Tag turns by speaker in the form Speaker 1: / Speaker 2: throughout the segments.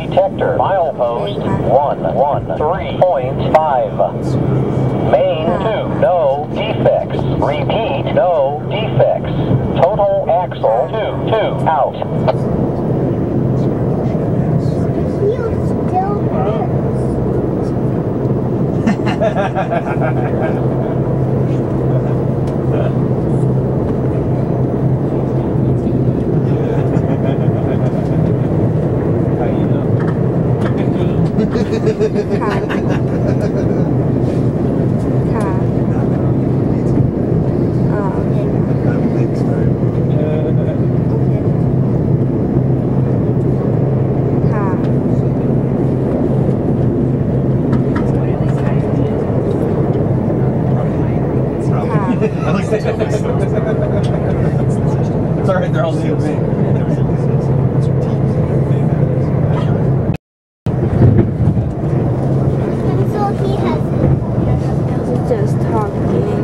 Speaker 1: detector. Milepost 113.5. Main 2, no defects. Repeat, no defects. Total axle 2 out.
Speaker 2: You still
Speaker 3: It's alright, they're all new.
Speaker 2: just talking.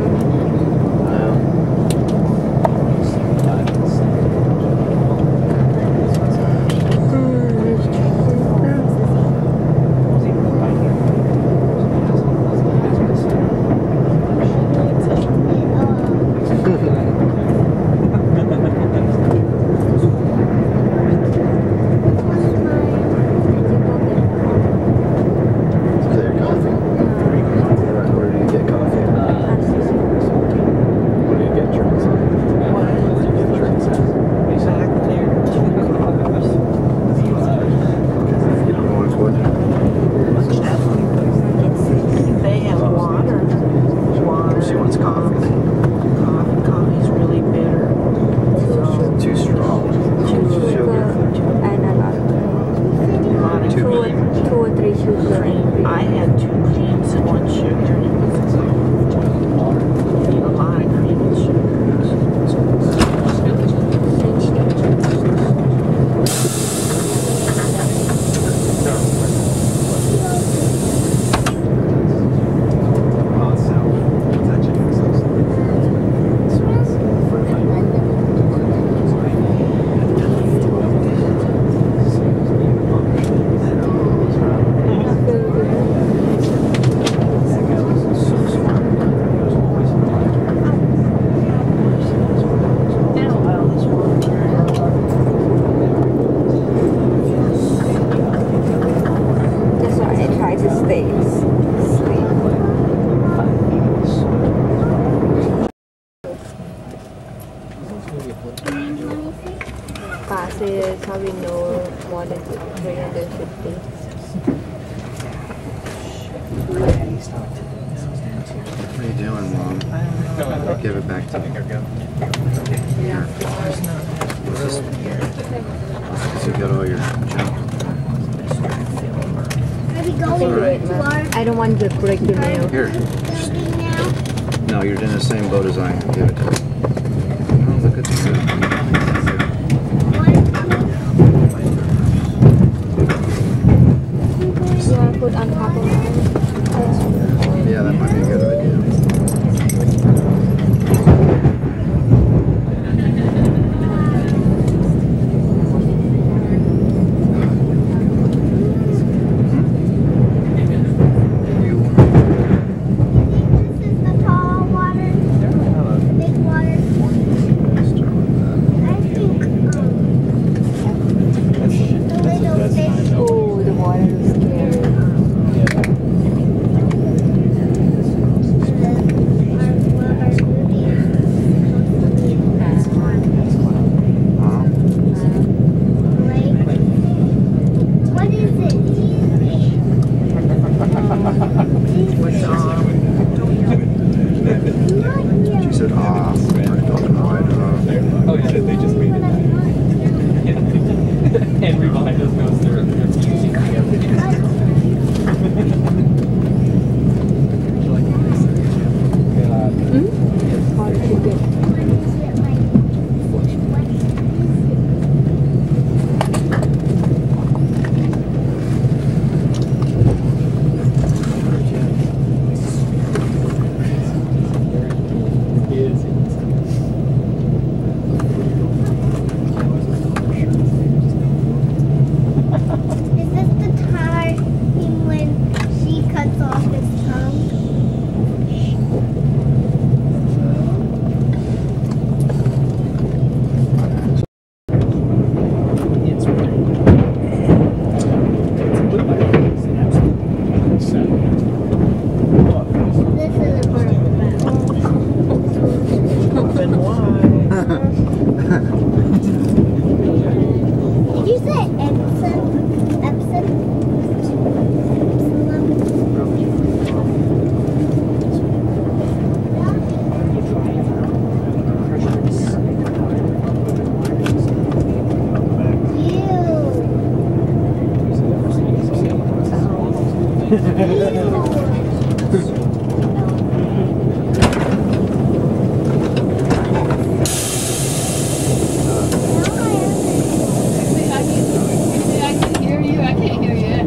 Speaker 4: I had 2 creams and 1 sugar. A lot of cream and sugar.
Speaker 2: Classes having no more than 350.
Speaker 5: What are you doing, Mom? Give it back to me. Here. So you got all your junk.
Speaker 2: Are we going to our... I don't want to break your nail.
Speaker 5: Here. No, you're in the same boat as I am. Give it to me. Oh, look at this.
Speaker 2: Put on top of mine.
Speaker 5: Yeah, that might be a good idea. She said, ah, I don't know.
Speaker 3: Oh yeah, they just made it. And Revive just goes through it.
Speaker 6: I can hear you. I can't hear you.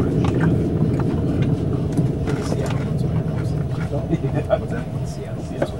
Speaker 3: Yeah.